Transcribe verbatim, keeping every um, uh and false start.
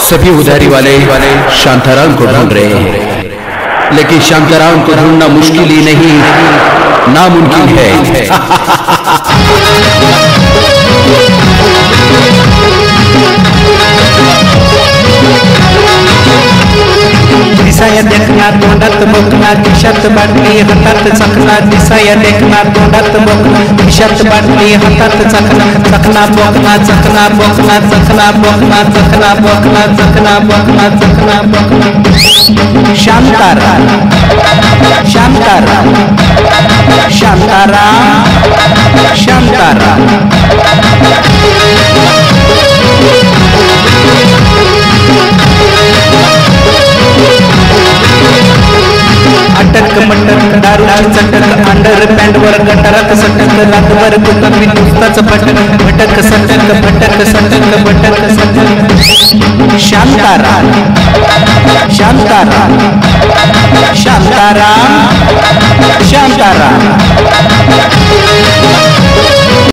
सभी उधारी वाले शांताराम को ढूंढ रहे हैं, लेकिन शांताराम को ढूंढना मुश्किल ही नहीं, नामुमकिन है। दिसाया देखना तोंडात बोकना, खिशात बाटली हातात चकना। दिसाया देखना तोंडात बोकना, खिशात बाटली हातात चकना। चकना बोकना चकना बोकना चकना बोकना चकना बोकना चकना बोकना चकना बोकना। शांताराम शांताराम शांताराम शांताराम। अटक मटक दारूची चटक, अंडर पॅन्ट वर गटारात सटक। रातभर कुठं मी नुसताच भटक भटक सटक भटक सटक भटक सटक। शांताराम शांताराम शांताराम शांताराम।